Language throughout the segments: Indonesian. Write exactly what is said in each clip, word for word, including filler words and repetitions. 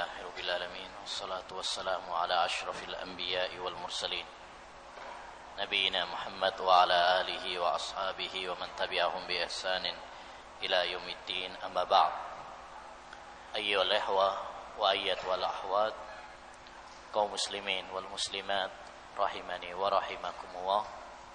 Alhamdulillahirabbil alamin wassalatu wassalamu ala asyrafil anbiya'i wal mursalin nabiyina Muhammad wa ala alihi wa ashabihi wa man tabi'ahum bi ihsanin ila yaumiddin amma ba'd. Ayyuhal ikhwah wa ayyatuhal akhwat, kaum muslimin wal muslimat rahimani wa rahimakumullah.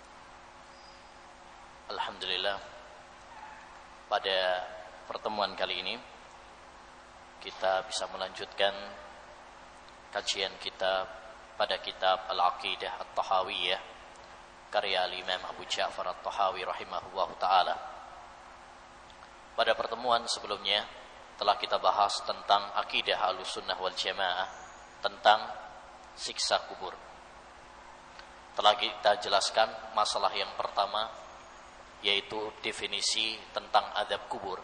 Alhamdulillah, pada pertemuan kali ini kita bisa melanjutkan kajian kita pada kitab Al-Aqidah At-Tahawiyah karya Imam Abu Ja'far At-Tahawi rahimahullahu ta'ala. Pada pertemuan sebelumnya telah kita bahas tentang akidah Ahlussunnah wal Jamaah tentang siksa kubur. Telah kita jelaskan masalah yang pertama, yaitu definisi tentang azab kubur.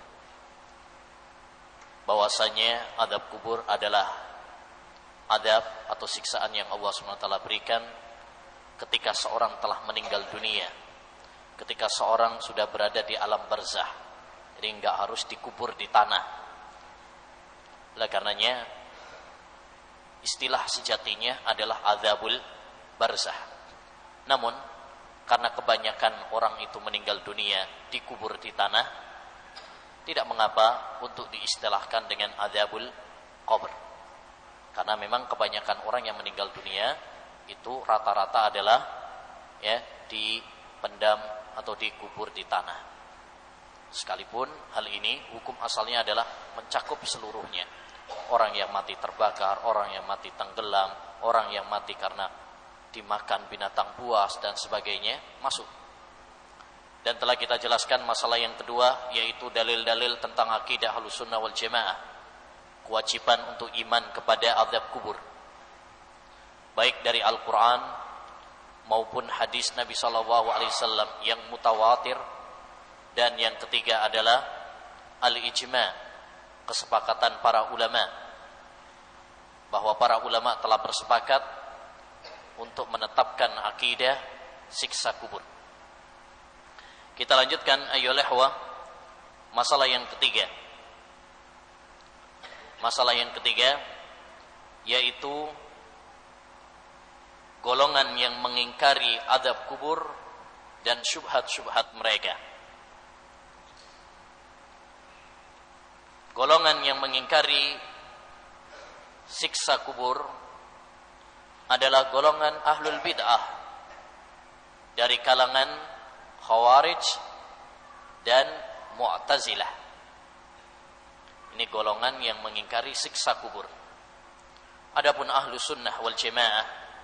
Bahwasanya azab kubur adalah azab atau siksaan yang Allah subhanahu wa taala berikan ketika seorang telah meninggal dunia, ketika seorang sudah berada di alam barzah, jadi enggak harus dikubur di tanah. Oleh karenanya istilah sejatinya adalah azabul barzah. Namun karena kebanyakan orang itu meninggal dunia dikubur di tanah, tidak mengapa untuk diistilahkan dengan azabul qabr. Karena memang kebanyakan orang yang meninggal dunia itu rata-rata adalah ya dipendam atau dikubur di tanah. Sekalipun hal ini hukum asalnya adalah mencakup seluruhnya. Orang yang mati terbakar, orang yang mati tenggelam, orang yang mati karena dimakan binatang buas dan sebagainya masuk. Dan telah kita jelaskan masalah yang kedua, yaitu dalil-dalil tentang akidah Ahlussunnah wal Jamaah, kewajiban untuk iman kepada azab kubur, baik dari Al-Quran maupun hadis Nabi Sallallahu Alaihi Wasallam yang mutawatir. Dan yang ketiga adalah al-ijma', kesepakatan para ulama, bahwa para ulama telah bersepakat untuk menetapkan akidah siksa kubur. Kita lanjutkan ayyuhal ikhwah, masalah yang ketiga. Masalah yang ketiga yaitu golongan yang mengingkari azab kubur dan syubhat-syubhat mereka. Golongan yang mengingkari siksa kubur adalah golongan ahlul bid'ah dari kalangan Khawarij dan Mu'tazilah. Ini golongan yang mengingkari siksa kubur. Adapun Ahlussunnah wal Jamaah,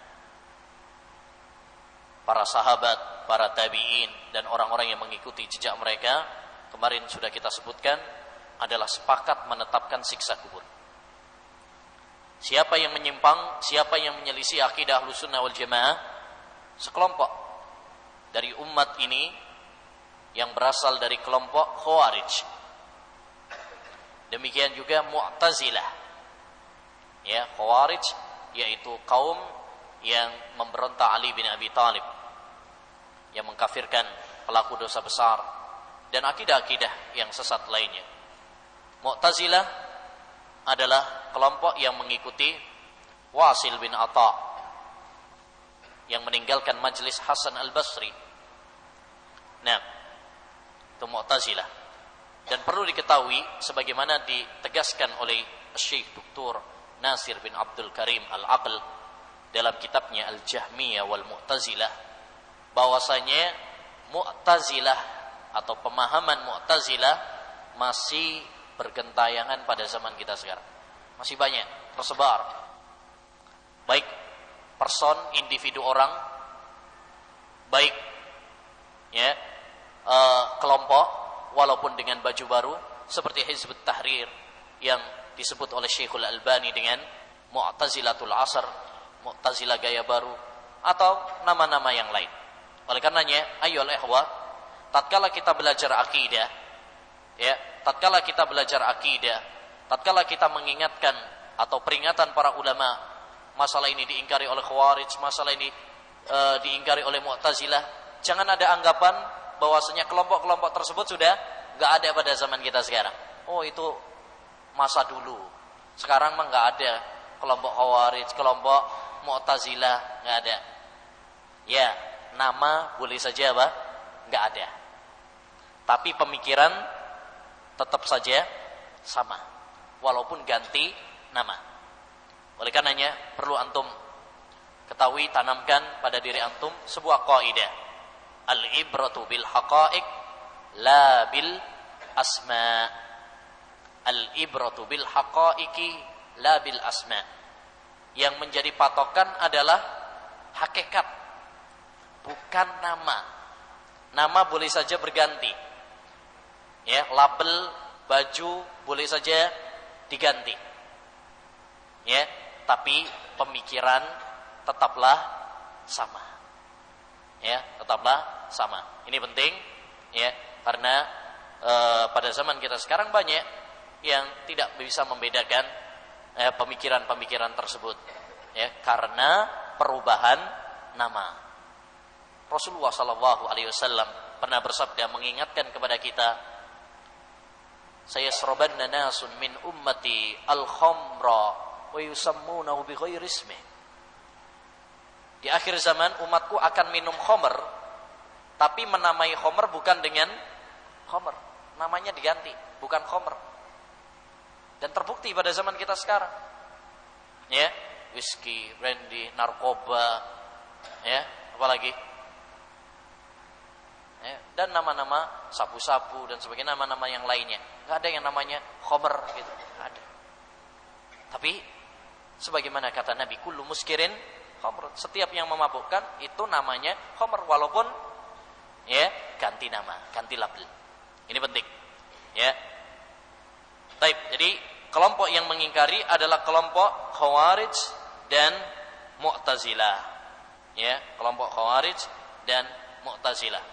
para sahabat, para tabi'in dan orang-orang yang mengikuti jejak mereka, kemarin sudah kita sebutkan, adalah sepakat menetapkan siksa kubur. Siapa yang menyimpang, siapa yang menyelisih akidah Ahlussunnah wal Jamaah, sekelompok dari umat ini yang berasal dari kelompok Khawarij. Demikian juga Mu'tazilah. Ya, Khawarij yaitu kaum yang memberontak Ali bin Abi Thalib, yang mengkafirkan pelaku dosa besar dan akidah-akidah yang sesat lainnya. Mu'tazilah adalah kelompok yang mengikuti Wasil bin Atha yang meninggalkan majlis Hasan al-Basri. Nah, itu Mu'tazilah. Dan perlu diketahui sebagaimana ditegaskan oleh Syekh Doktor Nasir bin Abdul Karim Al-Aql dalam kitabnya Al-Jahmiyah wal Mu'tazilah, bahwasanya Mu'tazilah atau pemahaman Mu'tazilah masih bergentayangan pada zaman kita sekarang. Masih banyak tersebar. Baik person, individu orang, baik ya uh, kelompok, walaupun dengan baju baru, seperti Hizbut Tahrir yang disebut oleh Syekhul Albani dengan Mu'tazilatul Asr, Mu'tazilah gaya baru, atau nama-nama yang lain. Oleh karenanya, ayyuhal ikhwah, tatkala kita belajar akidah, ya, tatkala kita belajar akidah, tatkala kita mengingatkan atau peringatan para ulama, masalah ini diingkari oleh Khawarij, masalah ini e, diingkari oleh Mu'tazilah, jangan ada anggapan bahwasanya kelompok-kelompok tersebut sudah enggak ada pada zaman kita sekarang. Oh, itu masa dulu. Sekarang mah nggak ada kelompok Khawarij, kelompok Mu'tazilah, nggak ada. Ya, nama boleh saja apa? Nggak ada. Tapi pemikiran tetap saja sama, walaupun ganti nama. Oleh karenanya perlu antum ketahui, tanamkan pada diri antum sebuah kaidah. Al-ibratu bil haqa'iq la bil asma. Al-ibratu bil haqa'iqi la bil asma. Yang menjadi patokan adalah hakikat, bukan nama. Nama boleh saja berganti. Ya, label baju boleh saja diganti. Ya, tapi pemikiran tetaplah sama. Ya, tetaplah sama. Ini penting ya, karena e, pada zaman kita sekarang banyak yang tidak bisa membedakan eh, pemikiran-pemikiran tersebut ya, karena perubahan nama. Rasulullah sallallahu alaihi wasallam pernah bersabda mengingatkan kepada kita, sayasrabanna nasun min ummati al-khamra wa yusammunahu bi ghairi ismi. Di akhir zaman umatku akan minum khamr, tapi menamai khamr bukan dengan khamr, namanya diganti, bukan khamr. Dan terbukti pada zaman kita sekarang. Ya, whisky, brandy, narkoba, ya, apalagi? Ya, dan nama-nama sapu-sapu dan sebagainya, nama-nama yang lainnya. Enggak ada yang namanya khamr gitu, enggak ada. Tapi sebagaimana kata Nabi, kullu muskirin khamr, setiap yang memabukkan itu namanya khamr, walaupun ya ganti nama, ganti label. Ini penting. Ya. Baik, jadi kelompok yang mengingkari adalah kelompok Khawarij dan Mu'tazilah. Ya, kelompok Khawarij dan Mu'tazilah.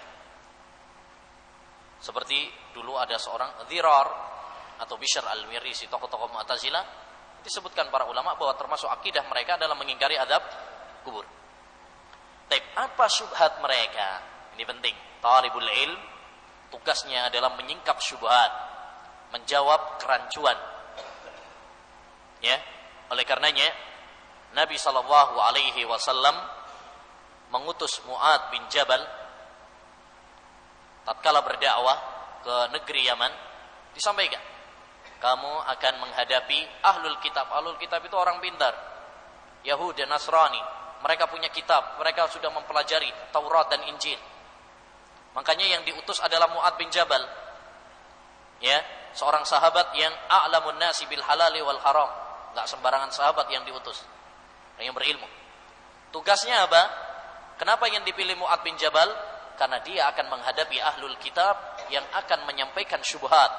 Seperti dulu ada seorang Dhirar atau Bishr al-Mirisi, tokoh-tokoh Mu'tazilah, disebutkan para ulama bahwa termasuk akidah mereka adalah mengingkari azab kubur. Baik, apa syubhat mereka? Ini penting. Talibul ilm tugasnya adalah menyingkap syubhat, menjawab kerancuan. Ya, oleh karenanya Nabi sallallahu alaihi wasallam mengutus Mu'ad bin Jabal tatkala berdakwah ke negeri Yaman, disampaikan, kamu akan menghadapi ahlul kitab. Ahlul kitab itu orang pintar, Yahudi dan Nasrani. Mereka punya kitab, mereka sudah mempelajari Taurat dan Injil. Makanya yang diutus adalah Mu'ad bin Jabal, ya, seorang sahabat yang a'lamun nasi bil halali wal haram. Enggak sembarangan sahabat yang diutus, yang berilmu. Tugasnya apa? Kenapa yang dipilih Mu'ad bin Jabal? Karena dia akan menghadapi ahlul kitab yang akan menyampaikan syubhat.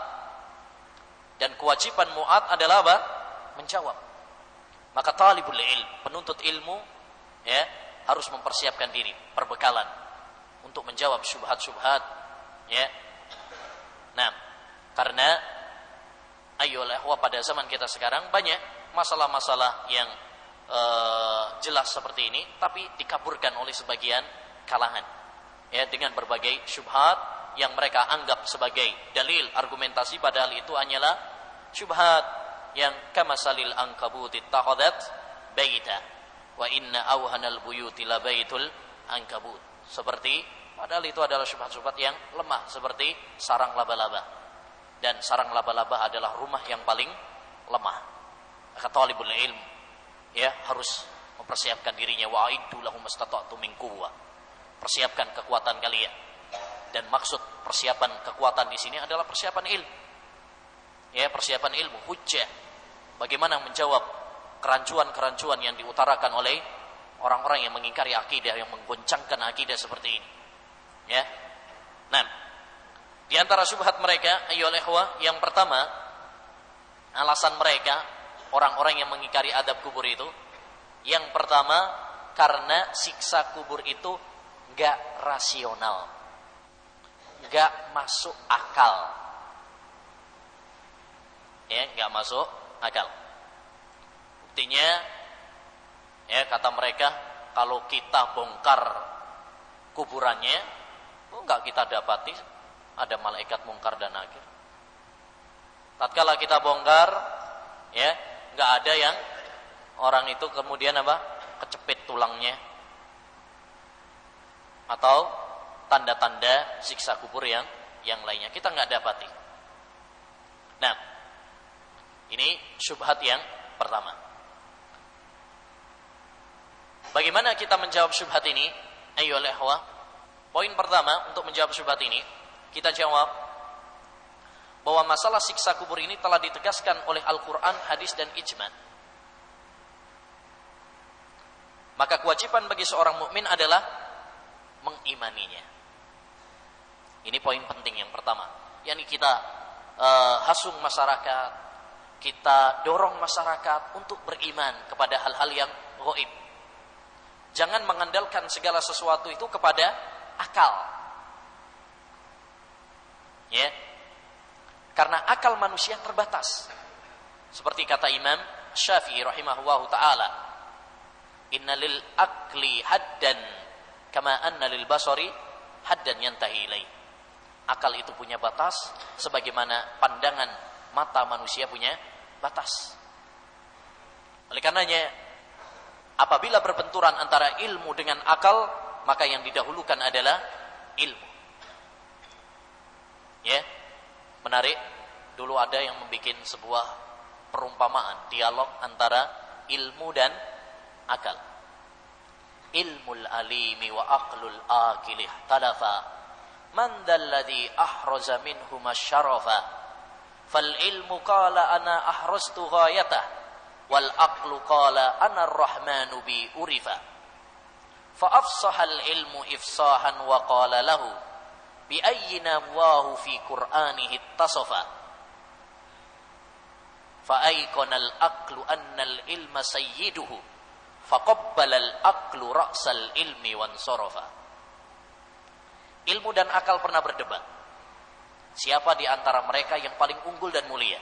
Dan kewajiban Mu'ad adalah apa? Menjawab. Maka talibul ilm, penuntut ilmu, ya, harus mempersiapkan diri, perbekalan untuk menjawab syubhat-syubhat, ya. Nah, karena ayolah pada zaman kita sekarang banyak masalah-masalah yang uh, jelas seperti ini, tapi dikaburkan oleh sebagian kalangan, ya, dengan berbagai syubhat yang mereka anggap sebagai dalil argumentasi, padahal itu hanyalah syubhat yang kamasalil ankabut ittakhadhat baita wa inna awhanal buyuti la baitul ankabut. Seperti padahal itu adalah syubhat-syubhat yang lemah, seperti sarang laba-laba. Dan sarang laba-laba adalah rumah yang paling lemah. Maka talibul ilm, ya, harus mempersiapkan dirinya, wa'iddu lahum mastata'tu min quwwah. Persiapkan kekuatan kalian. Dan maksud persiapan kekuatan di sini adalah persiapan ilmu. Ya, persiapan ilmu, hujjah. Bagaimana menjawab kerancuan-kerancuan yang diutarakan oleh orang-orang yang mengingkari akidah, yang menggoncangkan akidah seperti ini. Ya. Nah, di antara syubhat mereka, ayyuhal ikhwah, yang pertama, alasan mereka orang-orang yang mengingkari adab kubur itu, yang pertama, karena siksa kubur itu enggak rasional, enggak masuk akal. Ya, enggak masuk akal. Buktinya, ya, kata mereka, kalau kita bongkar kuburannya, oh, enggak kita dapati ada malaikat mungkar dan nakir. Tatkala kita bongkar, ya, nggak ada yang orang itu kemudian apa? Kecepit tulangnya atau tanda-tanda siksa kubur yang yang lainnya. Kita nggak dapati. Nah, ini syubhat yang pertama. Bagaimana kita menjawab syubhat ini? Ayo lehwa. Poin pertama untuk menjawab syubhat ini, kita jawab bahwa masalah siksa kubur ini telah ditegaskan oleh Al-Quran, hadis, dan ijma. Maka kewajiban bagi seorang mukmin adalah mengimaninya. Ini poin penting yang pertama. Yani kita uh, hasung masyarakat, kita dorong masyarakat untuk beriman kepada hal-hal yang gaib. Jangan mengandalkan segala sesuatu itu kepada akal. Ya. Karena akal manusia terbatas. Seperti kata Imam Syafi'i rahimahullahu taala, "Inna lil akli haddan kama anna lil basari haddan yantahi ilaih." Akal itu punya batas sebagaimana pandangan mata manusia punya batas. Oleh karenanya, apabila berbenturan antara ilmu dengan akal, maka yang didahulukan adalah ilmu. Ya, menarik. Dulu ada yang membuat sebuah perumpamaan, dialog antara ilmu dan akal. Ilmul alimi wa aqlul akilih talafa, man dalladhi ahraza minhuma syarafa, fal ilmu qala ana ahraztu ghayatah, wal aqlu qala ana ar-rahmanu bi urifa. Fa afsahal ilmu ifsahan wa qala lahu bi ayyina Allahu fi qur'anihi ittasafa. Fa aykana al-aqlu anna al-ilma sayyiduhu faqabbala al-aqlu ra'sal ilmi wansarafa. Ilmu dan akal pernah berdebat. Siapa di antara mereka yang paling unggul dan mulia?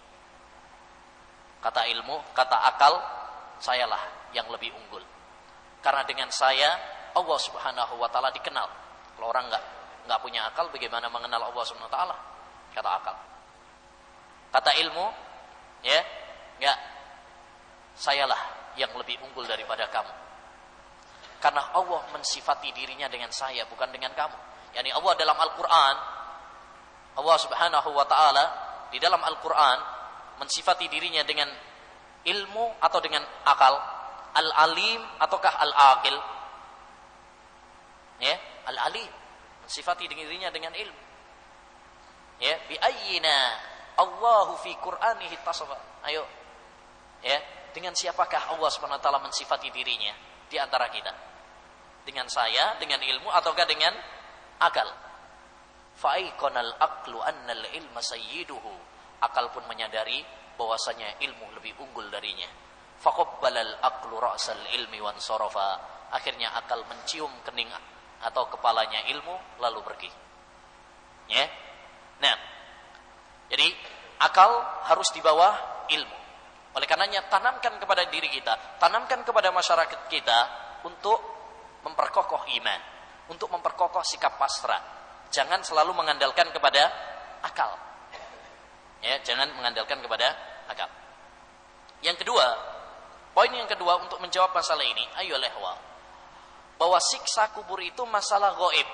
Kata ilmu, kata akal, sayalah yang lebih unggul. Karena dengan saya Allah Subhanahu wa taala dikenal. Kalau orang enggak enggak punya akal, bagaimana mengenal Allah Subhanahu wa taala? Kata akal. Kata ilmu, ya, enggak. Sayalah yang lebih unggul daripada kamu. Karena Allah mensifati dirinya dengan saya, bukan dengan kamu. Yani Allah dalam Al-Qur'an, Allah Subhanahu wa taala di dalam Al-Qur'an mensifati dirinya dengan ilmu atau dengan akal, al-alim ataukah al-aqil? Ya, al-alim mensifati dirinya dengan ilmu. Ya, bi ayyina Allahu fi Qur'anihi tasafa. Ayo. Ya, dengan siapakah Allah Subhanahu wa taala mensifati dirinya di antara kita? Dengan saya, dengan ilmu ataukah dengan akal? Fa aiqanal aqlu annal ilma sayyiduhu. Akal pun menyadari bahwasanya ilmu lebih unggul darinya. Faqabbalal aqlu ra'sal ilmi wansarafa. Akhirnya akal mencium kening atau kepalanya ilmu lalu pergi. Ya. Nah, jadi akal harus di bawah ilmu. Oleh karenanya tanamkan kepada diri kita, tanamkan kepada masyarakat kita untuk memperkokoh iman, untuk memperkokoh sikap pasrah. Jangan selalu mengandalkan kepada akal. Ya, jangan mengandalkan kepada akal. Yang kedua, poin yang kedua untuk menjawab masalah ini, ayo lehwa, bahwa siksa kubur itu masalah gaib.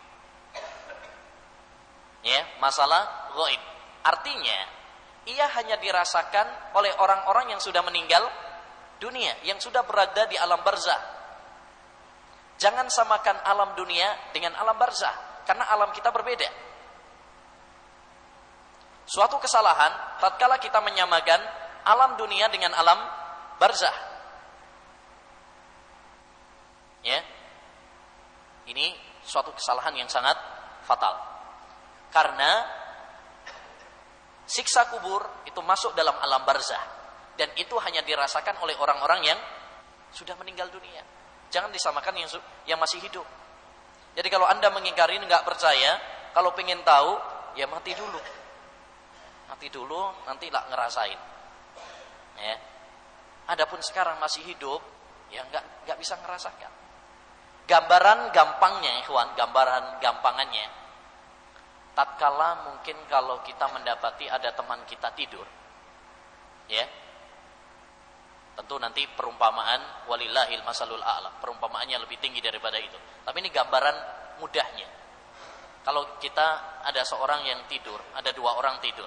Ya, masalah gaib. Artinya, ia hanya dirasakan oleh orang-orang yang sudah meninggal dunia, yang sudah berada di alam barzah. Jangan samakan alam dunia dengan alam barzah, karena alam kita berbeda. Suatu kesalahan tatkala kita menyamakan alam dunia dengan alam barzah. Ya. Ini suatu kesalahan yang sangat fatal. Karena siksa kubur itu masuk dalam alam barzah dan itu hanya dirasakan oleh orang-orang yang sudah meninggal dunia. Jangan disamakan yang yang masih hidup. Jadi kalau Anda mengingkari, enggak percaya, kalau pengen tahu, ya mati dulu. Mati dulu, nanti lah ngerasain. Ya. Adapun sekarang masih hidup, ya enggak enggak bisa ngerasakan. Gambaran gampangnya, ikhwan, gambaran gampangannya. Tatkala mungkin kalau kita mendapati ada teman kita tidur, ya, Itu nanti perumpamaan walillahil masalul a'la. Perumpamaannya lebih tinggi daripada itu. Tapi ini gambaran mudahnya. Kalau kita ada seorang yang tidur, ada dua orang tidur.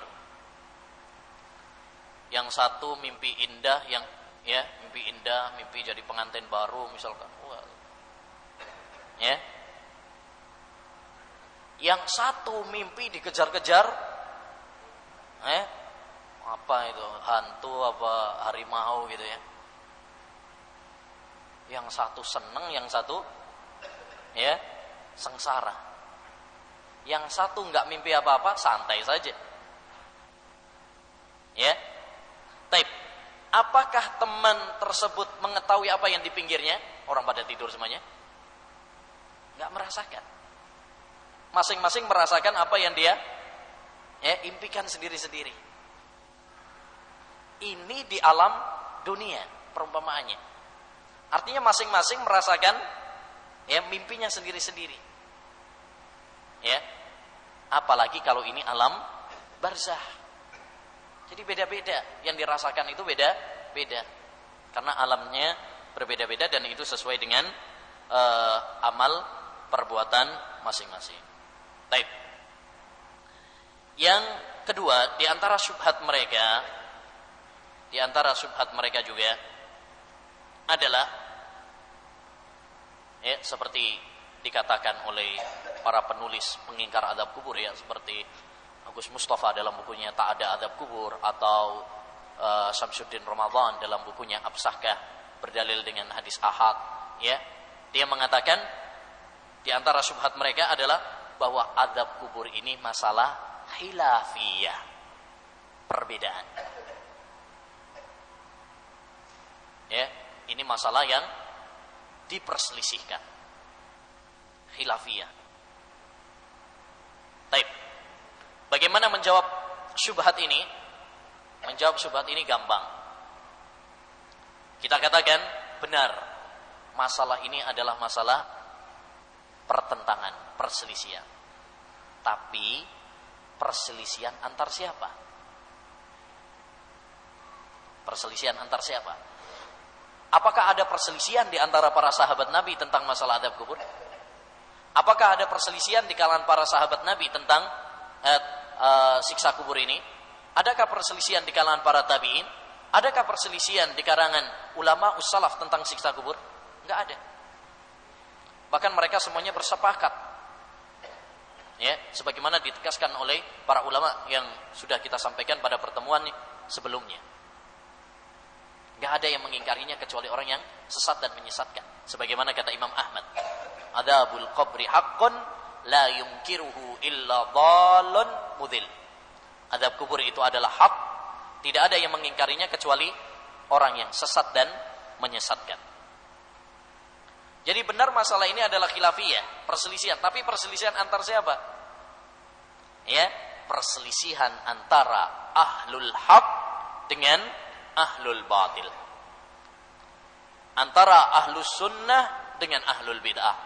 Yang satu mimpi indah, yang ya mimpi indah, mimpi jadi pengantin baru misalkan. Wah. Ya. Yang satu mimpi dikejar-kejar, eh apa itu, hantu apa harimau gitu ya. Yang satu seneng, yang satu ya sengsara. Yang satu enggak mimpi apa-apa, santai saja. Ya. Taib. Apakah teman tersebut mengetahui apa yang di pinggirnya? Orang pada tidur semuanya? Enggak merasakan. Masing-masing merasakan apa yang dia ya impikan sendiri-sendiri. Ini di alam dunia perumpamaannya. Artinya masing-masing merasakan ya mimpinya sendiri-sendiri. Ya. Apalagi kalau ini alam barzah. Jadi beda-beda, yang dirasakan itu beda-beda. Karena alamnya berbeda-beda dan itu sesuai dengan uh, amal perbuatan masing-masing. Baik. Yang kedua, di antara syubhat mereka, di antara syubhat mereka juga adalah ya seperti dikatakan oleh para penulis pengingkar adab kubur ya, seperti Agus Mustafa dalam bukunya Tak Ada Adab Kubur, atau uh, Syamsuddin Ramadan dalam bukunya Absahkah berdalil dengan hadis ahad ya. Dia mengatakan di antara syubhat mereka adalah bahwa adab kubur ini masalah khilafiyah, perbedaan. Ya, ini masalah yang diperselisihkan. Khilafiyah. Baik. Bagaimana menjawab syubhat ini? Menjawab syubhat ini gampang. Kita katakan benar, masalah ini adalah masalah pertentangan, perselisihan. Tapi perselisihan antar siapa? Perselisihan antar siapa? Apakah ada perselisihan di antara para sahabat Nabi tentang masalah adab kubur? Apakah ada perselisihan di kalangan para sahabat Nabi tentang eh, eh, siksa kubur ini? Adakah perselisihan di kalangan para tabi'in? Adakah perselisihan di kalangan ulama ussalaf tentang siksa kubur? Enggak ada. Bahkan mereka semuanya bersepakat. Ya, sebagaimana ditegaskan oleh para ulama yang sudah kita sampaikan pada pertemuan sebelumnya. Enggak ada yang mengingkarinya kecuali orang yang sesat dan menyesatkan. Sebagaimana kata Imam Ahmad, "Adzabul qabri haqqun la yunkiruhu illa dhalun mudhil." Adab kubur itu adalah hak, tidak ada yang mengingkarinya kecuali orang yang sesat dan menyesatkan. Jadi benar masalah ini adalah khilafiyah, perselisihan, tapi perselisihan antar siapa? Ya, perselisihan antara ahlul haq dengan ahlul batil. Antara ahlus sunnah dengan ahlul bid'ah.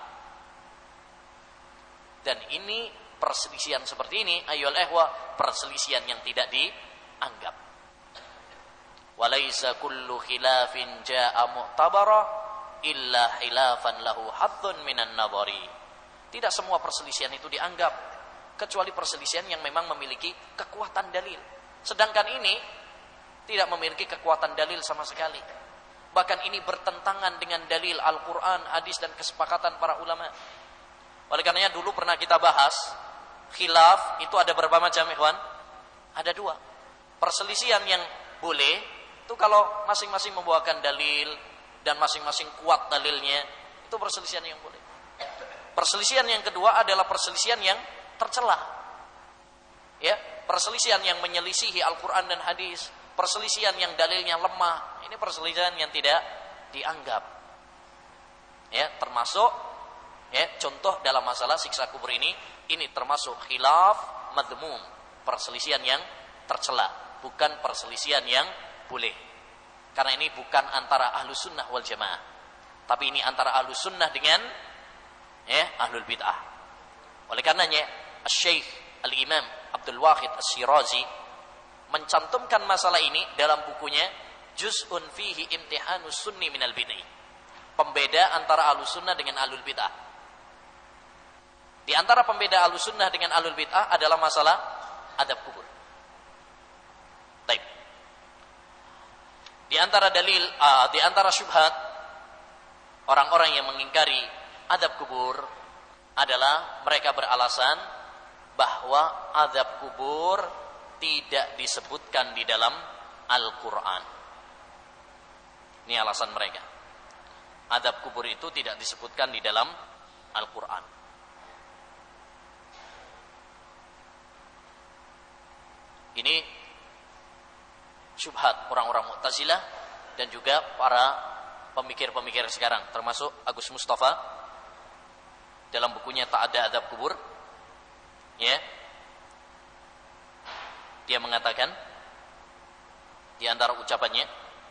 Dan ini perselisihan seperti ini, ayyuhal ikhwah, perselisihan yang tidak dianggap. Walaysa kullu khilafin jaa'a mu'tabara illa khilafan lahu haddun minan nadhari. Tidak semua perselisihan itu dianggap kecuali perselisihan yang memang memiliki kekuatan dalil. Sedangkan ini tidak memiliki kekuatan dalil sama sekali. Bahkan ini bertentangan dengan dalil Al-Qur'an, hadis dan kesepakatan para ulama. Oleh karenanya dulu pernah kita bahas khilaf itu ada berapa macam, ikhwan? Ada dua. Perselisihan yang boleh itu kalau masing-masing membawakan dalil dan masing-masing kuat dalilnya, itu perselisihan yang boleh. Perselisihan yang kedua adalah perselisihan yang tercela. Ya, perselisihan yang menyelisihi Al-Qur'an dan hadis, perselisihan yang dalilnya lemah. Ini perselisihan yang tidak dianggap. Ya, termasuk ya, contoh dalam masalah siksa kubur ini, ini termasuk khilaf madmum, perselisihan yang tercela, bukan perselisihan yang boleh. Karena ini bukan antara ahlu sunnah wal jamaah, tapi ini antara ahlu sunnah dengan ya, ahlul bid'ah. Oleh karenanya Syekh Al-Imam Abdul Wahid As-Shirazi mencantumkan masalah ini dalam bukunya juz'un fihi imtihanus sunni minal bid'ah. Pembeda antara ahlus sunnah dengan ahlul bid'ah. Di antara pembeda ahlus sunnah dengan ahlul bid'ah adalah masalah adab kubur. Baik. Di antara dalil, uh, di antara syubhat orang-orang yang mengingkari adab kubur adalah mereka beralasan bahwa adab kubur tidak disebutkan di dalam Al-Quran. Ini alasan mereka. Adab kubur itu tidak disebutkan di dalam Al-Quran. Ini syubhat orang-orang Mu'tazilah dan juga para pemikir-pemikir sekarang, termasuk Agus Mustafa dalam bukunya Tak Ada Adab Kubur. Ya, dia mengatakan di antara ucapannya,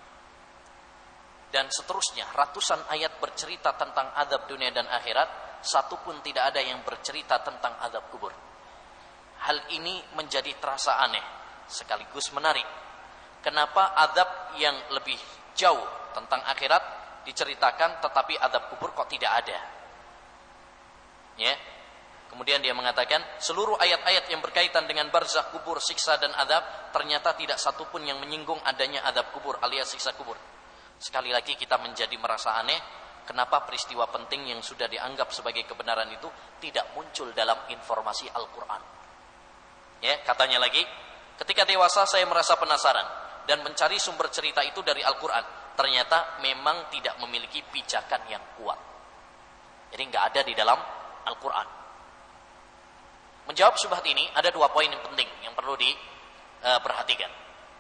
dan seterusnya ratusan ayat bercerita tentang azab dunia dan akhirat, satu pun tidak ada yang bercerita tentang azab kubur. Hal ini menjadi terasa aneh sekaligus menarik. Kenapa azab yang lebih jauh tentang akhirat diceritakan tetapi azab kubur kok tidak ada? Ya. Kemudian dia mengatakan, seluruh ayat-ayat yang berkaitan dengan barzakh, kubur, siksa dan adab, ternyata tidak satu pun yang menyinggung adanya adab kubur alias siksa kubur. Sekali lagi kita menjadi merasa aneh, kenapa peristiwa penting yang sudah dianggap sebagai kebenaran itu tidak muncul dalam informasi Al-Quran. Ya, katanya lagi, ketika dewasa saya merasa penasaran dan mencari sumber cerita itu dari Al-Quran. Ternyata memang tidak memiliki pijakan yang kuat. Jadi nggak ada di dalam Al-Quran. Menjawab syubhat ini ada dua poin yang penting yang perlu diperhatikan.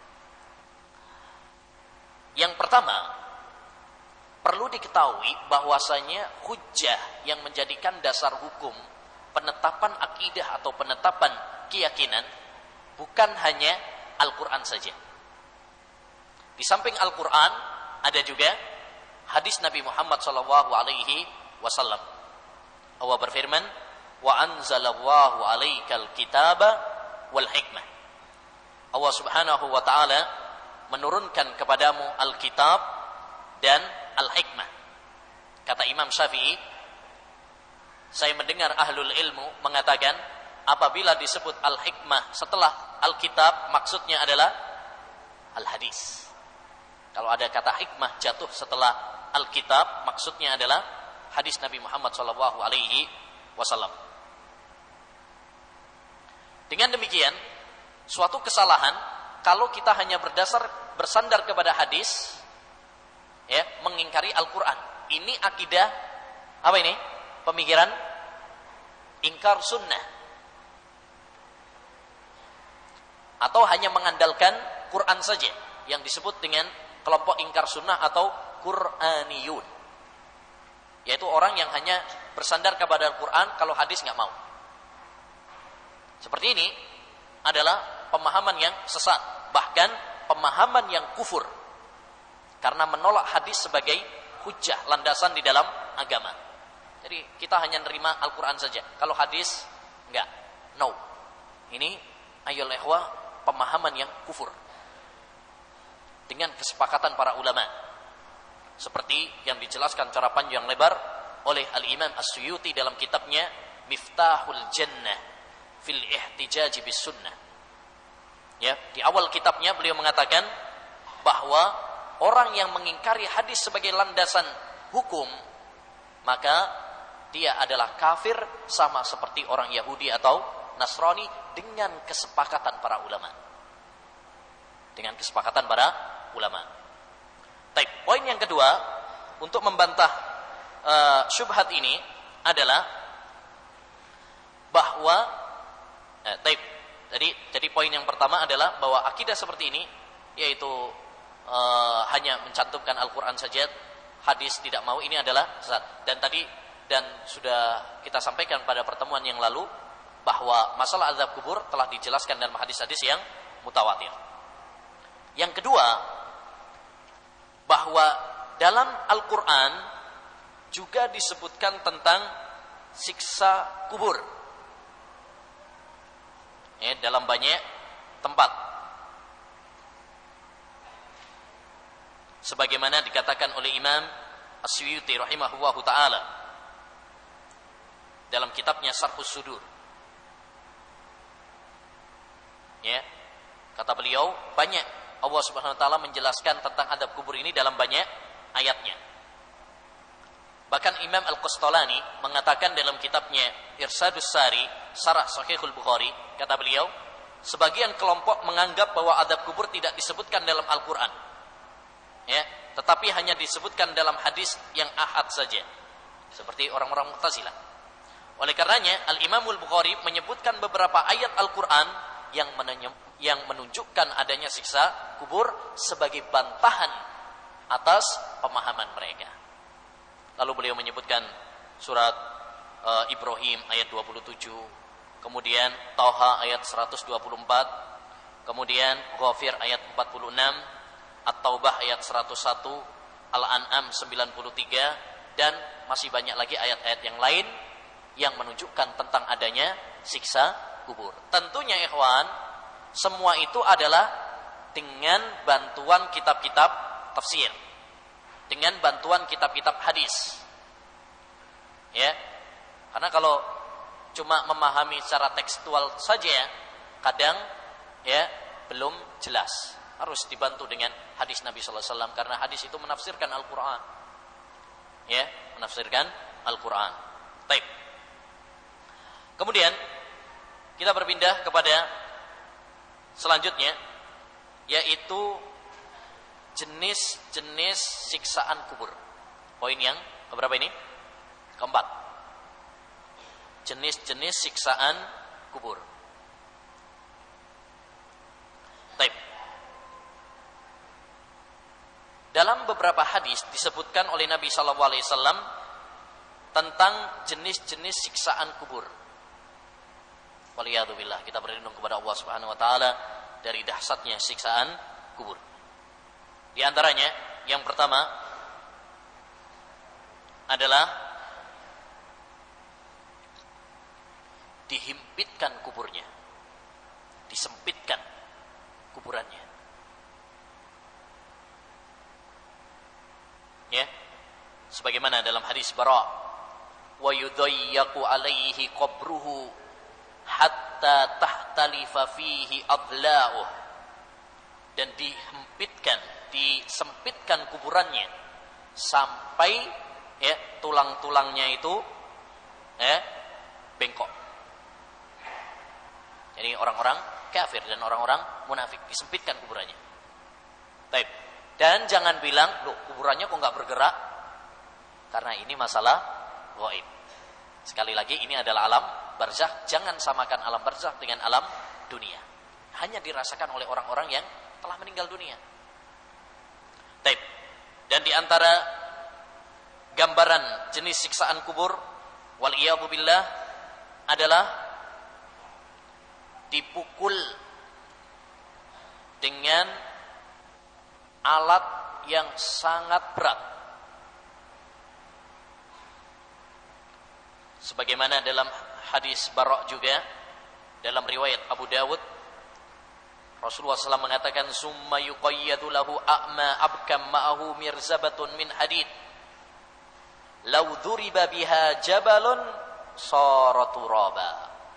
Yang pertama, perlu diketahui bahwasanya hujjah yang menjadikan dasar hukum penetapan akidah atau penetapan keyakinan bukan hanya Al-Quran saja. Di samping Al-Quran ada juga hadis Nabi Muhammad sallallahu alaihi wasallam. Allah berfirman, wa anzalallahu alaikal kitaba wal hikmah. Allah Subhanahu wa taala menurunkan kepadamu Alkitab dan Al-Hikmah. Kata Imam Syafi'i, saya mendengar ahlul ilmu mengatakan apabila disebut Al-Hikmah setelah Alkitab maksudnya adalah Al-Hadis. Kalau ada kata hikmah jatuh setelah Alkitab maksudnya adalah hadis Nabi Muhammad sallallahu alaihi wasallam. Dengan demikian, suatu kesalahan kalau kita hanya berdasar bersandar kepada hadis, ya, mengingkari Al-Quran. Ini akidah apa ini? Pemikiran ingkar sunnah. Atau hanya mengandalkan Quran saja, yang disebut dengan kelompok ingkar sunnah atau Quraniyun. Yaitu orang yang hanya bersandar kepada Al-Quran, kalau hadis nggak mau. Seperti ini adalah pemahaman yang sesat, bahkan pemahaman yang kufur, karena menolak hadis sebagai hujjah, landasan di dalam agama. Jadi kita hanya menerima Al-Quran saja, kalau hadis enggak, no. Ini ayyul ikhwah pemahaman yang kufur dengan kesepakatan para ulama, seperti yang dijelaskan secara panjang lebar oleh Al-Imam As-Suyuti dalam kitabnya Miftahul Jannah fil Ihtijaj bis Sunnah. Ya, di awal kitabnya beliau mengatakan bahwa orang yang mengingkari hadis sebagai landasan hukum, maka dia adalah kafir sama seperti orang Yahudi atau Nasrani dengan kesepakatan para ulama. Dengan kesepakatan para ulama. Baik, poin yang kedua untuk membantah uh, syubhat ini adalah bahwa eh, taib. Jadi, jadi poin yang pertama adalah bahwa akidah seperti ini, yaitu uh, hanya mencantumkan Al-Quran saja, hadis tidak mau, ini adalah sesat. Dan tadi dan sudah kita sampaikan pada pertemuan yang lalu bahwa masalah azab kubur telah dijelaskan dalam hadis-hadis yang mutawatir. Yang kedua, bahwa dalam Al-Quran juga disebutkan tentang siksa kubur. Ya, dalam banyak tempat. sebagaimana dikatakan oleh Imam As-Suyuti rahimahullahu taala dalam kitabnya Syarhus Sudur. Ya, kata beliau, banyak Allah Subhanahu wa taala menjelaskan tentang adab kubur ini dalam banyak ayatnya. Bahkan Imam Al-Qustolani mengatakan dalam kitabnya Irsadus Sari, Syarah Sahihul Bukhari, kata beliau, sebagian kelompok menganggap bahwa adab kubur tidak disebutkan dalam Al-Quran, ya, tetapi hanya disebutkan dalam hadis yang ahad saja, seperti orang-orang Mu'tazilah. Oleh karenanya Al-Imamul Bukhari menyebutkan beberapa ayat Al-Quran yang yang menunjukkan adanya siksa kubur sebagai bantahan atas pemahaman mereka. Lalu beliau menyebutkan surat uh, Ibrahim ayat dua puluh tujuh, kemudian Thaha ayat seratus dua puluh empat, kemudian Ghafir ayat empat puluh enam, At-Taubah ayat seratus satu, Al-An'am sembilan puluh tiga, dan masih banyak lagi ayat-ayat yang lain yang menunjukkan tentang adanya siksa kubur. Tentunya ikhwan, semua itu adalah dengan bantuan kitab-kitab tafsir, dengan bantuan kitab-kitab hadis. Ya. Karena kalau cuma memahami secara tekstual saja, kadang ya belum jelas. Harus dibantu dengan hadis Nabi sallallahu alaihi wasallam, karena hadis itu menafsirkan Al-Qur'an. Ya, menafsirkan Al-Qur'an. Baik. Kemudian kita berpindah kepada selanjutnya, yaitu jenis-jenis siksaan kubur. Poin yang keberapa ini? Keempat. Jenis-jenis siksaan kubur. Baik. Dalam beberapa hadis disebutkan oleh Nabi sallallahu alaihi wasallam tentang jenis-jenis siksaan kubur. Waliyadzubillah, kita berlindung kepada Allah Subhanahu wa taala dari dahsyatnya siksaan kubur. Di antaranya yang pertama adalah dihimpitkan kuburnya, disempitkan kuburannya. Ya, sebagaimana dalam hadis Bara, wa yudayyaqu alaihi qabruhu hatta tahtalifa fihi adla'uh, dan dihempitkan, disempitkan kuburannya sampai ya tulang-tulangnya itu ya bengkok. Jadi orang-orang kafir dan orang-orang munafik disempitkan kuburannya. Baik. Dan jangan bilang, loh kuburannya kok nggak bergerak? Karena ini masalah gaib. Sekali lagi, ini adalah alam barzakh. Jangan samakan alam barzakh dengan alam dunia. Hanya dirasakan oleh orang-orang yang telah meninggal dunia. Baik. Dan di antara gambaran jenis siksaan kubur, wal'iyadu billah, adalah dipukul dengan alat yang sangat berat. Sebagaimana dalam hadis Bara' juga, dalam riwayat Abu Dawud, Rasulullah sallallahu alaihi wasallam mengatakan, summa yuqayyadu lahu a'ma abkam ma'ahu mirzabatun min hadid law dhuriba biha jabalun sara turaba.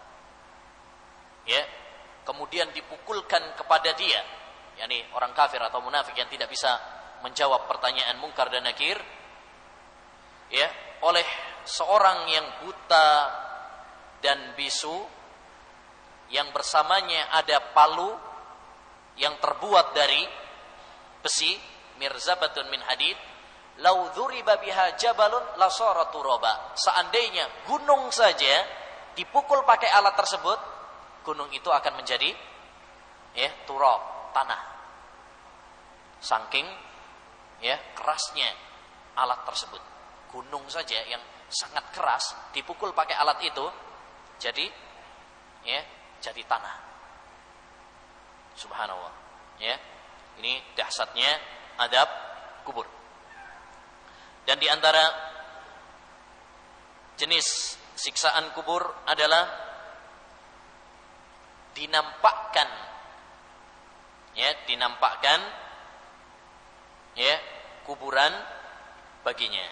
Ya, kemudian dipukulkan kepada dia, yakni orang kafir atau munafik yang tidak bisa menjawab pertanyaan mungkar dan nakir, ya, oleh seorang yang buta dan bisu, yang bersamanya ada palu yang terbuat dari besi, mirzabatun min hadid, lau dzuriba biha jabalun lasara turaba. Seandainya gunung saja dipukul pakai alat tersebut, gunung itu akan menjadi ya turab, tanah. Saking ya kerasnya alat tersebut. Gunung saja yang sangat keras dipukul pakai alat itu jadi ya jadi tanah. Subhanallah. Ya. Ini dahsyatnya adab kubur. Dan di antara jenis siksaan kubur adalah dinampakkan ya, dinampakkan ya kuburan baginya.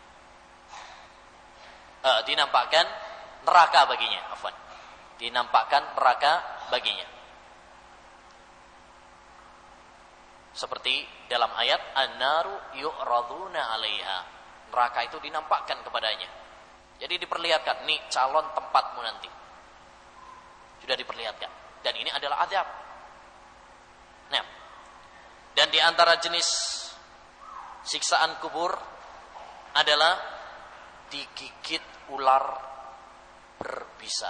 Uh, dinampakkan neraka baginya, afwan. Dinampakkan neraka baginya. Seperti dalam ayat an-naru yu'raduna 'alaiha. Neraka itu dinampakkan kepadanya. Jadi diperlihatkan, nih calon tempatmu nanti. Sudah diperlihatkan. Dan ini adalah azab. Nah, dan di antara jenis siksaan kubur adalah digigit ular berbisa.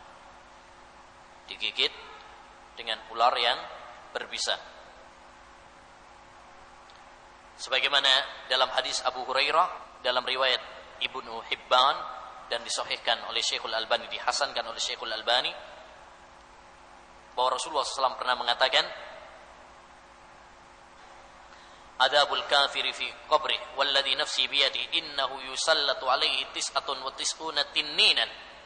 Digigit dengan ular yang berbisa. Sebagaimana dalam hadis Abu Hurairah dalam riwayat Ibnu Hibban dan disahihkan oleh Syekhul Albani, dihasankan oleh Syekhul Albani, bahwa Rasulullah shallallahu alaihi wasallam pernah mengatakan, adabul kafiri fi qabrih walladhi nafsi biyadi innahu yusallatu alaihi tis'atun wa tis'una tinninan.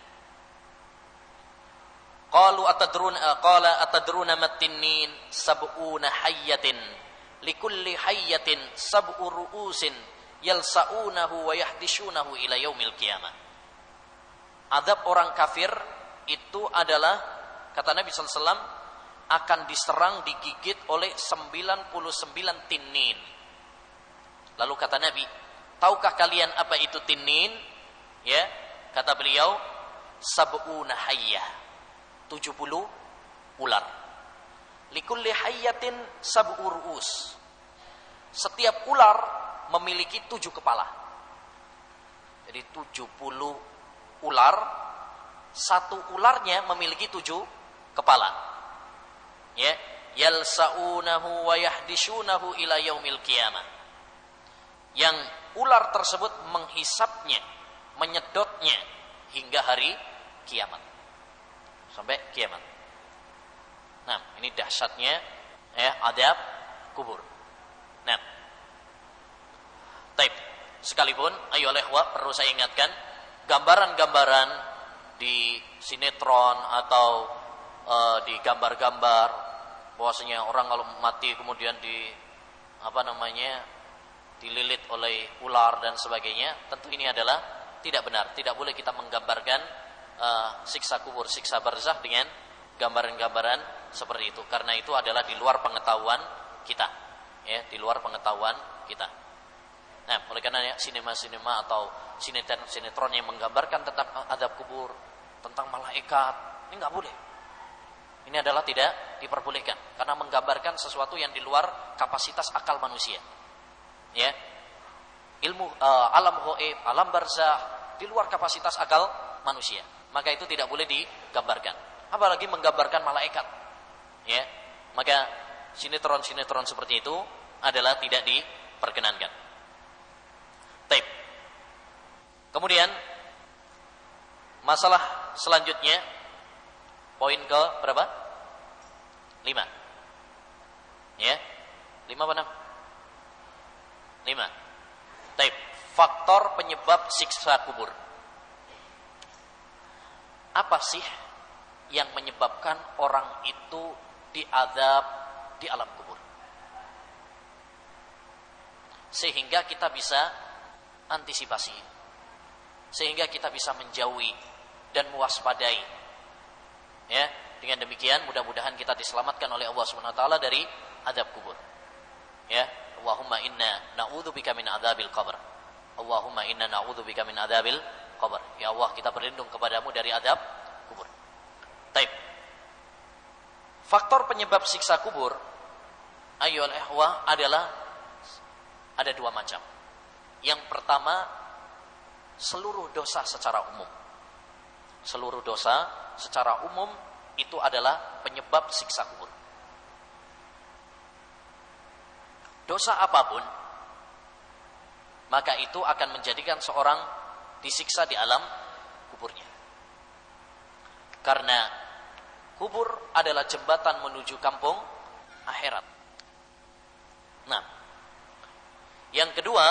Qalu atadruna qala atadruna mat-tinnin sab'una hayyatin likulli hayyatin sab'u ru'usin yalsa'unahu wa yahdishunahu ila yaumil qiyamah. Adab orang kafir itu adalah, kata Nabi sallallahu alaihi wasallam, akan diserang, digigit oleh sembilan puluh sembilan tinnin. Lalu kata Nabi, tahukah kalian apa itu tinnin? Ya, kata beliau, sab'una hayyah, tujuh puluh ular. Likulli hayyatin sab'u ru'us. Setiap ular memiliki tujuh kepala. Jadi tujuh puluh ular, satu ularnya memiliki tujuh kepala. Ya, yalsa'unahu wa yahdishunahu ila yaumil qiyamah. Yang ular tersebut menghisapnya, menyedotnya hingga hari kiamat. Sampai kiamat. Nah, ini dahsyatnya ya adab kubur. Nah, taib. Sekalipun, ayo ikhwah, perlu saya ingatkan, gambaran-gambaran di sinetron atau uh, di gambar-gambar bahwasanya orang kalau mati kemudian di apa namanya dililit oleh ular dan sebagainya, tentu ini adalah tidak benar. Tidak boleh kita menggambarkan uh, siksa kubur, siksa barzakh dengan gambaran-gambaran seperti itu, karena itu adalah di luar pengetahuan kita, ya, di luar pengetahuan kita. Nah, oleh karenanya sinema-sinema atau sinetron-sinetron yang menggambarkan tentang azab kubur, tentang malaikat, ini nggak boleh. Ini adalah tidak diperbolehkan, karena menggambarkan sesuatu yang di luar kapasitas akal manusia. Ya, ilmu uh, alam ghaib, alam barzakh, di luar kapasitas akal manusia. Maka itu tidak boleh digambarkan. Apalagi menggambarkan malaikat. Ya, maka sinetron-sinetron seperti itu adalah tidak diperkenankan. Taib. Kemudian masalah selanjutnya, poin ke berapa? Lima. Ya, lima apa enam? Lima. Taib. Faktor penyebab siksa kubur. Apa sih yang menyebabkan orang itu diazab di alam kubur? Sehingga kita bisa antisipasi, sehingga kita bisa menjauhi dan mewaspadai. Ya, dengan demikian mudah-mudahan kita diselamatkan oleh Allah Subhanahu wa taala dari azab kubur. Ya, Allahumma inna na'udzubika min adzabil qabr. Allahumma inna na'udzubika min adzabil qabr. Ya Allah, kita berlindung kepadamu dari azab kubur. Taib. Faktor penyebab siksa kubur, ayyuhal ikhwah, adalah ada dua macam. Yang pertama, seluruh dosa secara umum. Seluruh dosa secara umum itu adalah penyebab siksa kubur. Dosa apapun, maka itu akan menjadikan seorang disiksa di alam kuburnya. Karena kubur adalah jembatan menuju kampung akhirat. Nah, yang kedua,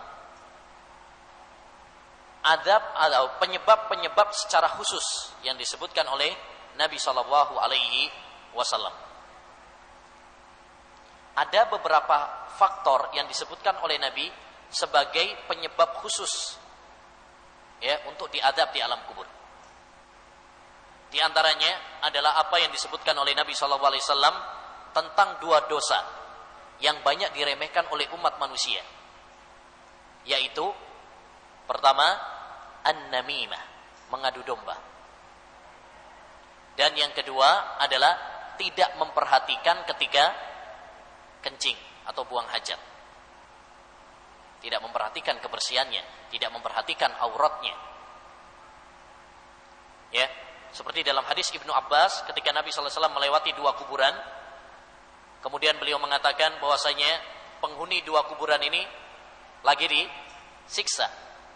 adab atau penyebab-penyebab secara khusus yang disebutkan oleh Nabi Shallallahu Alaihi Wasallam. ada beberapa faktor yang disebutkan oleh Nabi sebagai penyebab khusus ya untuk diadab di alam kubur. Di antaranya adalah apa yang disebutkan oleh Nabi shallallahu alaihi wasallam tentang dua dosa yang banyak diremehkan oleh umat manusia, yaitu pertama an-namimah, mengadu domba, dan yang kedua adalah tidak memperhatikan ketika kencing atau buang hajat, tidak memperhatikan kebersihannya, tidak memperhatikan auratnya. Ya, seperti dalam hadis Ibnu Abbas ketika Nabi sallallahu alaihi wasallam melewati dua kuburan, kemudian beliau mengatakan bahwasanya penghuni dua kuburan ini lagi disiksa.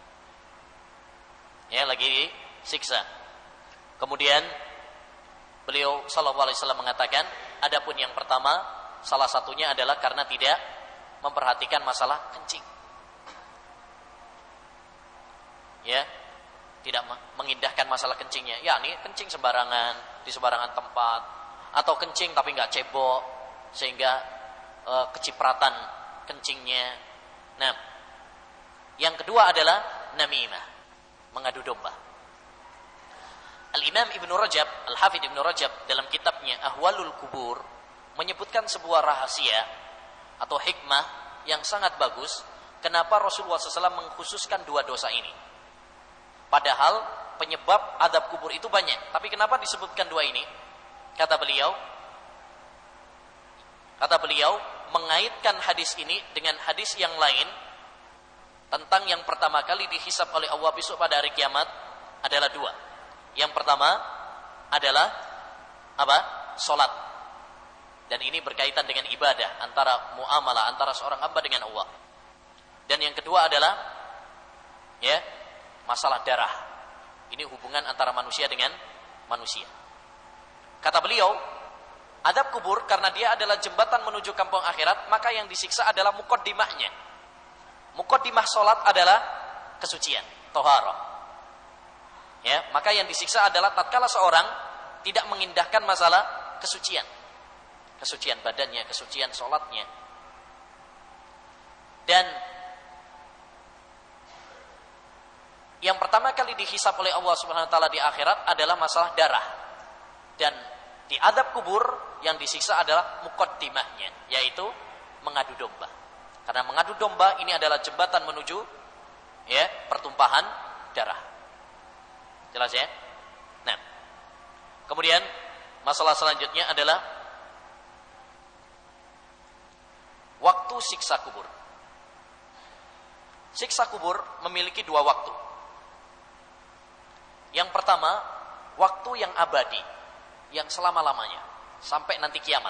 Ya, lagi disiksa. Kemudian beliau sallallahu alaihi wasallam mengatakan, adapun yang pertama salah satunya adalah karena tidak memperhatikan masalah kencing. Ya, tidak mengindahkan masalah kencingnya. Ya, ini kencing sembarangan di sembarangan tempat, atau kencing tapi nggak cebok sehingga e, kecipratan kencingnya. Nah, yang kedua adalah namimah, mengadu domba. Al-Imam Ibnu Rajab, Al-Hafidz Ibnu Rajab dalam kitabnya Ahwalul Kubur menyebutkan sebuah rahasia atau hikmah yang sangat bagus kenapa Rasulullah shallallahu alaihi wasallam mengkhususkan dua dosa ini. Padahal penyebab adab kubur itu banyak, tapi kenapa disebutkan dua ini? Kata beliau, kata beliau mengaitkan hadis ini dengan hadis yang lain tentang yang pertama kali dihisab oleh Allah besok pada hari kiamat adalah dua. Yang pertama adalah apa? Salat. Dan ini berkaitan dengan ibadah, antara muamalah antara seorang hamba dengan Allah. Dan yang kedua adalah ya, masalah darah. Ini hubungan antara manusia dengan manusia. Kata beliau, adab kubur karena dia adalah jembatan menuju kampung akhirat, maka yang disiksa adalah muqaddimahnya. Muqaddimah salat adalah kesucian, thaharah. Ya, maka yang disiksa adalah tatkala seorang tidak mengindahkan masalah kesucian. Kesucian badannya, kesucian salatnya. Dan yang pertama kali dihisab oleh Allah Subhanahu wa taala di akhirat adalah masalah darah. Dan di adab kubur yang disiksa adalah muqaddimahnya, yaitu mengadu domba. Karena mengadu domba ini adalah jembatan menuju ya, pertumpahan darah. Jelas ya? Nah, kemudian masalah selanjutnya adalah waktu siksa kubur. Siksa kubur memiliki dua waktu. Yang pertama, waktu yang abadi, yang selama-lamanya, sampai nanti kiamat.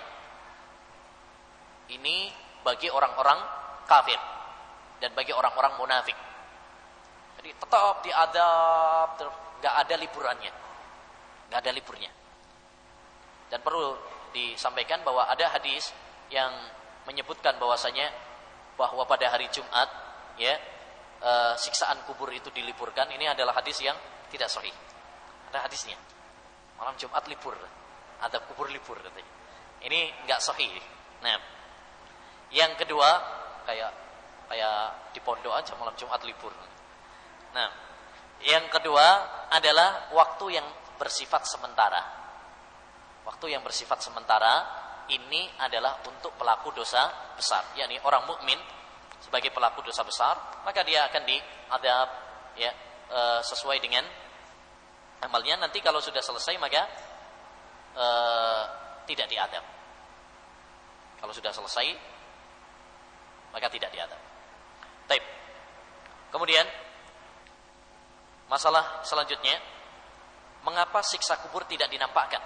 Ini bagi orang-orang kafir dan bagi orang-orang munafik. Jadi tetap diadab, gak ada liburannya, gak ada liburnya. Dan perlu disampaikan bahwa ada hadis yang menyebutkan bahwasanya bahwa pada hari Jumat ya e, siksaan kubur itu diliburkan. Ini adalah hadis yang tidak sahih. Ada hadisnya. Malam Jumat libur, adab kubur libur katanya. Ini enggak sahih. Nah, yang kedua kayak kayak di pondok aja malam Jumat libur. Nah, yang kedua adalah waktu yang bersifat sementara. Waktu yang bersifat sementara ini adalah untuk pelaku dosa besar, yakni orang mukmin sebagai pelaku dosa besar, maka dia akan diadab ya e, sesuai dengan amalnya. Nanti kalau sudah selesai maka e, tidak diadab. Kalau sudah selesai maka tidak diadab. Baik. Kemudian masalah selanjutnya, mengapa siksa kubur tidak dinampakkan?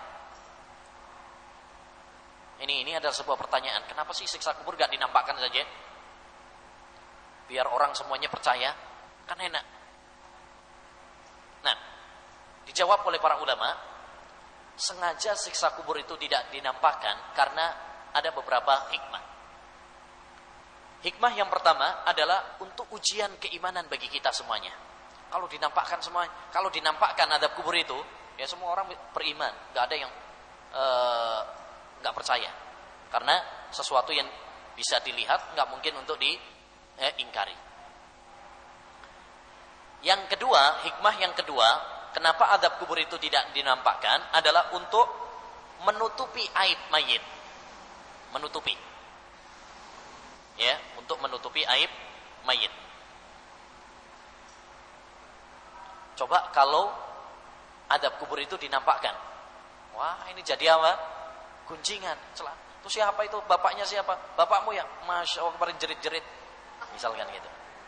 Ini ini adalah sebuah pertanyaan. Kenapa sih siksa kubur gak dinampakkan saja? Biar orang semuanya percaya, kan enak. Nah, dijawab oleh para ulama, sengaja siksa kubur itu tidak dinampakkan karena ada beberapa hikmah. Hikmah yang pertama adalah untuk ujian keimanan bagi kita semuanya. Kalau dinampakkan semua, kalau dinampakkan adab kubur itu, ya semua orang beriman, nggak ada yang uh, nggak percaya, karena sesuatu yang bisa dilihat, nggak mungkin untuk diingkari. Eh, yang kedua, hikmah yang kedua, kenapa azab kubur itu tidak dinampakkan adalah untuk menutupi aib mayit. Menutupi. Ya, untuk menutupi aib mayit. Coba kalau azab kubur itu dinampakkan. Wah, ini jadi apa? Gunjingan, celah. Itu siapa itu? Bapaknya siapa? Bapakmu ya? Masya Allah, kemarin jerit-jerit. Misalkan gitu.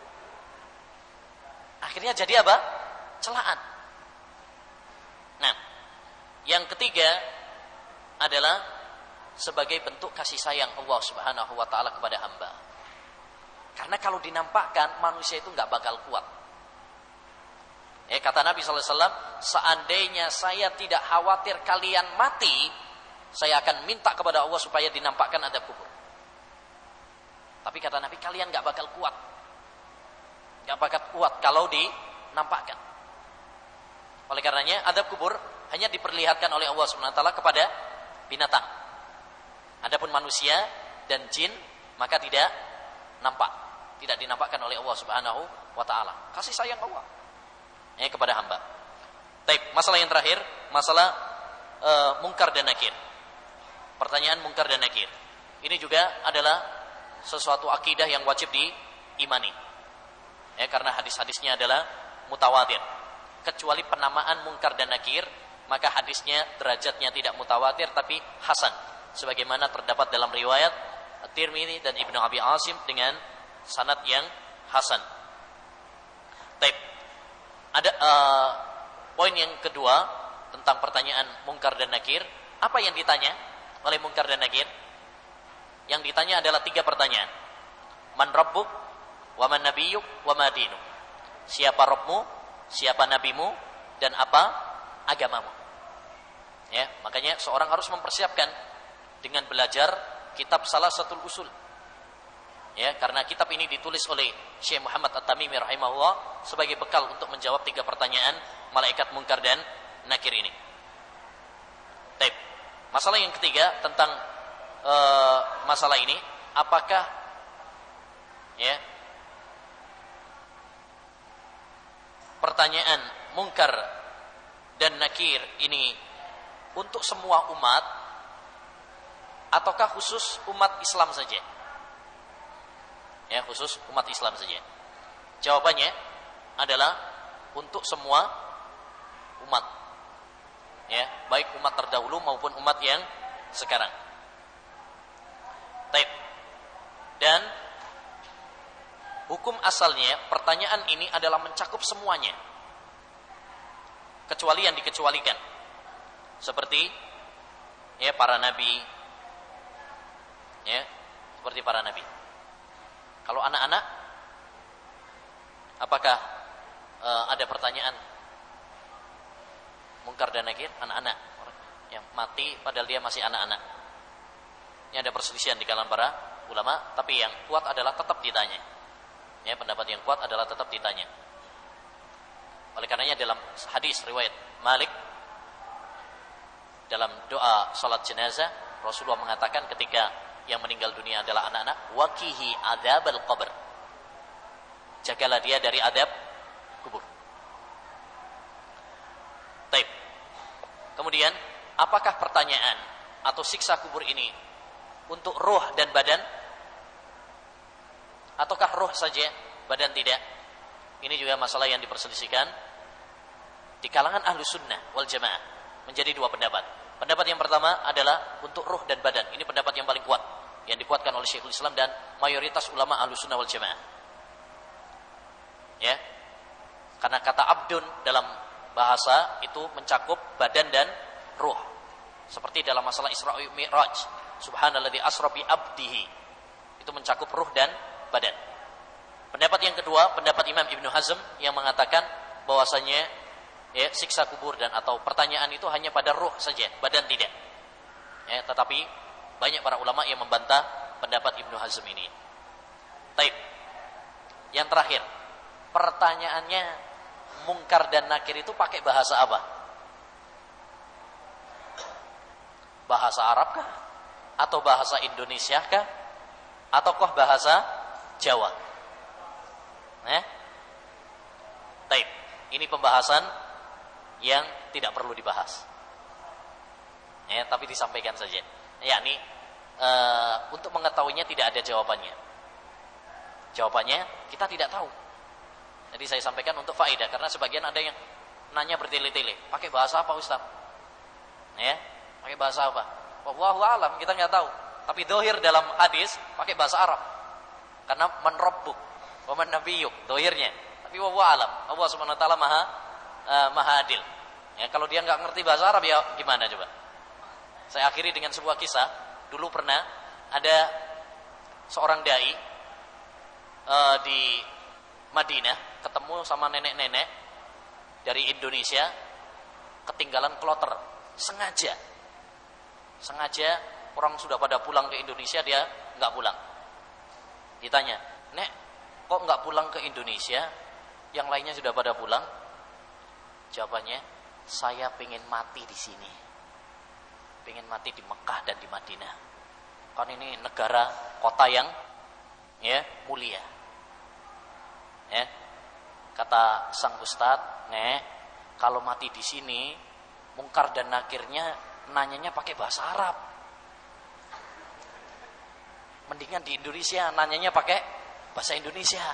Akhirnya jadi apa? Celaan. Nah, yang ketiga adalah sebagai bentuk kasih sayang Allah Subhanahu wa taala kepada hamba. Karena kalau dinampakkan, manusia itu enggak bakal kuat. Eh, kata Nabi sallallahu alaihi wasallam, seandainya saya tidak khawatir kalian mati, saya akan minta kepada Allah supaya dinampakkan azab kubur. Tapi kata Nabi, kalian enggak bakal kuat. Enggak bakal kuat kalau dinampakkan. Oleh karenanya, azab kubur hanya diperlihatkan oleh Allah Subhanahu wa taala kepada binatang. Adapun manusia dan jin maka tidak nampak, tidak dinampakkan oleh Allah Subhanahu wa taala. Kasih sayang Allah eh kepada hamba. Baik, masalah yang terakhir, masalah uh, mungkar dan nakir. Pertanyaan mungkar dan nakir. Ini juga adalah sesuatu akidah yang wajib diimani. Ya, karena hadis-hadisnya adalah mutawatir. Kecuali penamaan mungkar dan nakir, maka hadisnya derajatnya tidak mutawatir tapi hasan. Sebagaimana terdapat dalam riwayat At-Tirmidzi dan Ibnu Abi Asim dengan sanad yang hasan. Baik. Ada uh, poin yang kedua tentang pertanyaan mungkar dan nakir. Apa yang ditanya oleh mungkar dan nakir? Yang ditanya adalah tiga pertanyaan. Man rabbuk, wa man nabiyyuk, wa ma dinuk. Siapa Rabbmu, siapa nabimu, dan apa agamamu. Ya, makanya seorang harus mempersiapkan dengan belajar kitab Salasatul Usul. Ya, karena kitab ini ditulis oleh Syekh Muhammad At-Tamimi rahimahullah sebagai bekal untuk menjawab tiga pertanyaan malaikat mungkar dan nakir ini. Baik. Masalah yang ketiga tentang uh, masalah ini, apakah ya pertanyaan mungkar dan nakir ini untuk semua umat ataukah khusus umat Islam saja? Ya, khusus umat Islam saja. Jawabannya adalah untuk semua umat. Ya, baik umat terdahulu maupun umat yang sekarang. Baik. Dan hukum asalnya pertanyaan ini adalah mencakup semuanya. Kecuali yang dikecualikan. Seperti ya para nabi. Ya, seperti para nabi. Kalau anak-anak, apakah uh, ada pertanyaan mungkar dan nakir? Anak-anak yang mati padahal dia masih anak-anak. Ini ada perselisihan di kalangan para ulama, tapi yang kuat adalah tetap ditanya. Ya, pendapat yang kuat adalah tetap ditanya. Oleh karenanya dalam hadis riwayat Malik dalam doa salat jenazah, Rasulullah mengatakan ketika yang meninggal dunia adalah anak-anak, waqihi adzabal qabr. Jagalah dia dari adab kubur. Baik. Kemudian, apakah pertanyaan atau siksa kubur ini untuk roh dan badan? Ataukah roh saja, badan tidak? Ini juga masalah yang diperselisihkan di kalangan ahlu sunnah wal jamaah. Menjadi dua pendapat. Pendapat yang pertama adalah untuk ruh dan badan. Ini pendapat yang paling kuat, yang dikuatkan oleh Syekhul Islam dan mayoritas ulama Ahlussunnah wal Jamaah. Ya. Karena kata abdun dalam bahasa itu mencakup badan dan ruh. Seperti dalam masalah Isra wa Mi'raj, subhanalladzi asra bi abdihi. Itu mencakup ruh dan badan. Pendapat yang kedua, pendapat Imam Ibnu Hazm yang mengatakan bahwasanya ya, siksa kubur dan atau pertanyaan itu hanya pada ruh saja, badan tidak. Ya, tetapi banyak para ulama yang membantah pendapat Ibnu Hazm ini. Taib. Yang terakhir, pertanyaannya mungkar dan nakir itu pakai bahasa apa? Bahasa Arab kah? Atau bahasa Indonesia kah? ataukah bahasa Jawa? Eh? Taib. Ini pembahasan yang tidak perlu dibahas. Ya, tapi disampaikan saja. Yakni uh, untuk mengetahuinya tidak ada jawabannya. Jawabannya kita tidak tahu. Jadi saya sampaikan untuk faedah, karena sebagian ada yang nanya bertele-tele, pakai bahasa apa Ustaz? Ya, pakai bahasa apa? Wallahu a'lam, kita nggak tahu. Tapi dohir dalam hadis pakai bahasa Arab. Karena man rabbuk wa man nabiyyuk, dohirnya. Tapi wallahu a'lam. Allah Subhanahu wa taala Maha uh, Maha adil. Ya, kalau dia nggak ngerti bahasa Arab ya gimana coba? Saya akhiri dengan sebuah kisah. Dulu pernah ada seorang dai uh, di Madinah ketemu sama nenek-nenek dari Indonesia, ketinggalan kloter, sengaja, sengaja orang sudah pada pulang ke Indonesia, dia nggak pulang. Ditanya, Nek, kok nggak pulang ke Indonesia? Yang lainnya sudah pada pulang. Jawabannya, saya pengen mati di sini, pengen mati di Mekah dan di Madinah. Kan ini negara kota yang ya mulia. Ya, kata sang ustadz, Nek, kalau mati di sini, mungkar dan nakirnya nanyanya pakai bahasa Arab. Mendingan di Indonesia nanyanya pakai bahasa Indonesia.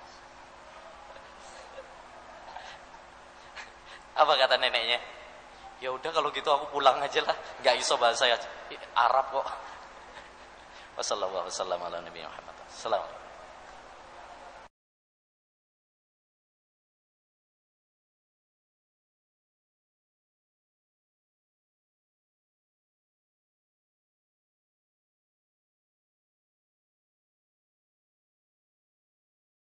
Apa kata neneknya? Ya udah kalau gitu aku pulang aja lah, nggak iso bahasa Arab kok. Wassalamualaikum warahmatullahi wabarakatuh.